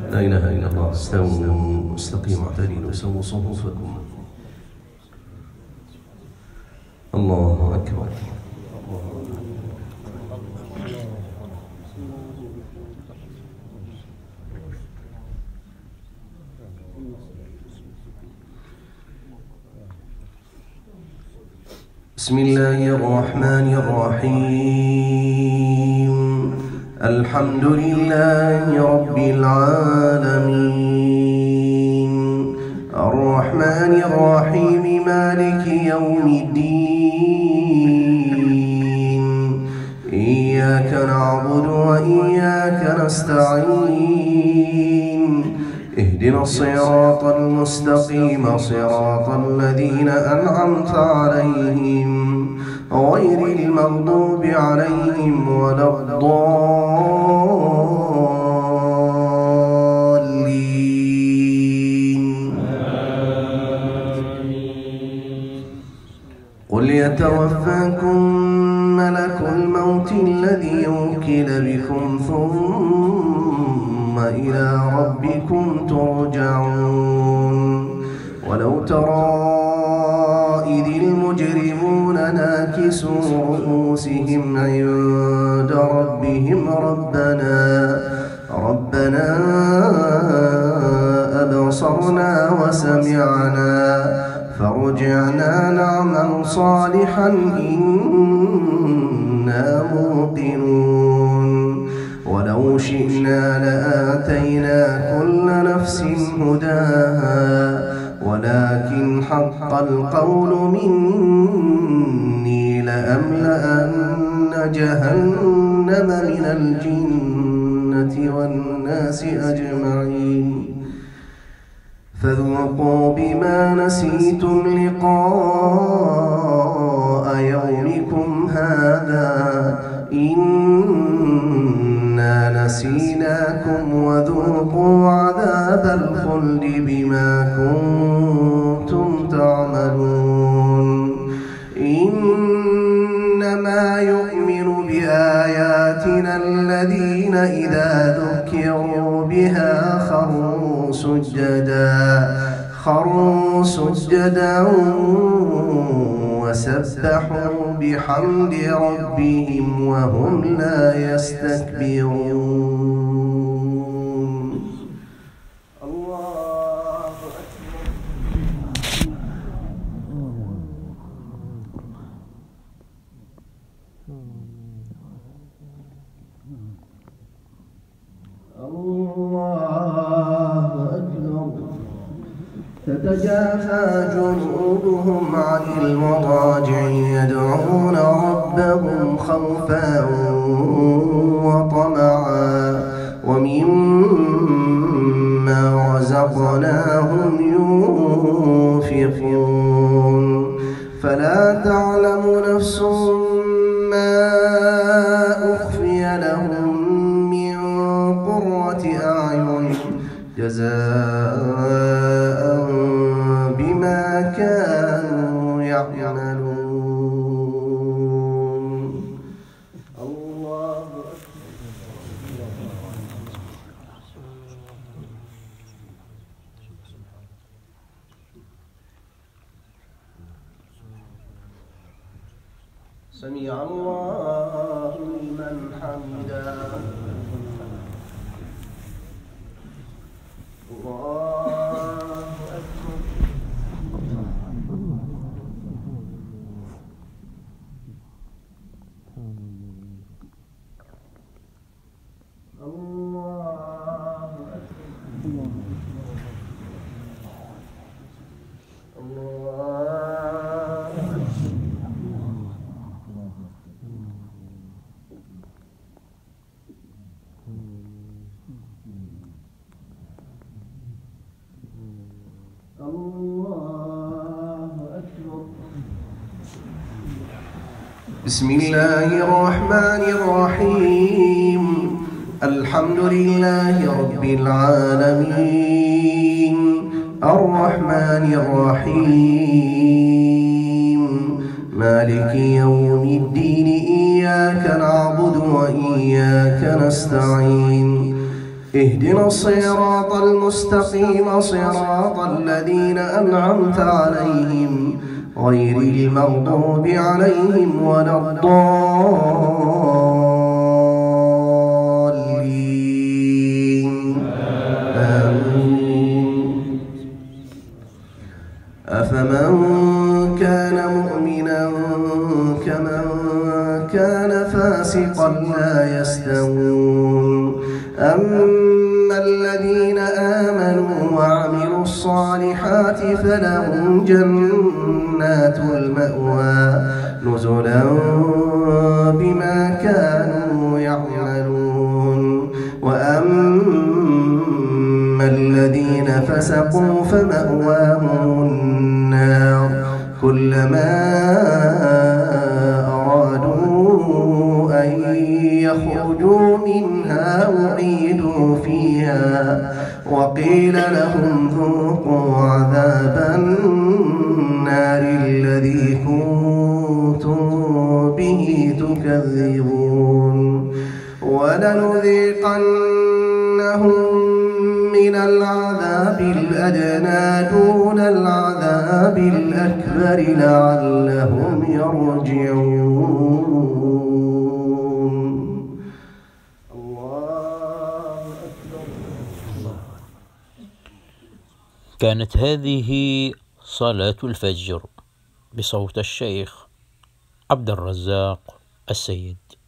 لا إله إلا الله. استووا استقيموا اعتدلوا سووا صفوفكم. الله أكبر. بسم الله الرحمن الرحيم. الحمد لله رب العالمين الرحمن الرحيم مالك يوم الدين إياك نعبد وإياك نستعين اهدنا الصراط المستقيم صراط الذين أنعمت عليهم غير المغضوب عليهم ولا الضالين. قل يتوفاكم ملك الموت الذي وكل بكم ثم إلى ربكم ترجعون. ولو ترى إذ المجرمون ناكسوا رؤوسهم عند ربهم ربنا أبصرنا وسمعنا فارجعنا نعمل صالحا إنا موقنون. ولو شئنا لآتينا كل نفس هداها ولكن حق القول مني لأملأن جهنم من الجنة والناس أجمعين. فذوقوا بما نسيتم لقاء يومكم هذا إنا نسيناكم وذوقوا عذاب الخلد بما كنتم تعملون. إنما يؤمن بآياتنا الذين إذا ذكروا بها خروا سجدا وسبحوا بحمد ربهم وهم لا يستكبرون. الله أكبر. الله أكبر. تتجافى جنوبهم عن المضاجع يدعون ربهم خوفا وطمعا ومما رزقناهم ينفقون. فلا تعلم نفس ما أخفي لهم من قرة أعين جزاء بما كانوا يعملون. الله سمع الله لمن حمده. بسم الله الرحمن الرحيم. الحمد لله رب العالمين الرحمن الرحيم مالك يوم الدين إياك نعبد وإياك نستعين اهدنا الصراط المستقيم صراط الذين أنعمت عليهم غير المغضوب عليهم ولا الضالين آمين. أفمن كان مؤمنا كمن كان فاسقا لا يستوون أما الذين آمنوا وعملوا الصالحات فلهم جنات المأوى نزلا بما كانوا يعملون وأما الذين فسقوا فمأواهم النار كلما أرادوا أن يخرجوا منها أعيدوا فيها وقيل لهم ذوقوا عذاب النار الذي كنتم به تكذبون ولنذيقنهم من العذاب الأدنى دون العذاب الأكبر لعلهم يرجعون. الله أكبر. كانت هذه صلاة الفجر بصوت الشيخ عبد الرزاق السيد.